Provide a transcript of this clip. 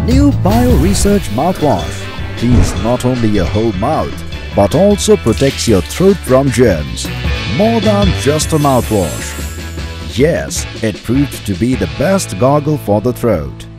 New BioResurge Mouthwash cleans not only your whole mouth but also protects your throat from germs. More than just a mouthwash. Yes, it proved to be the best gargle for the throat.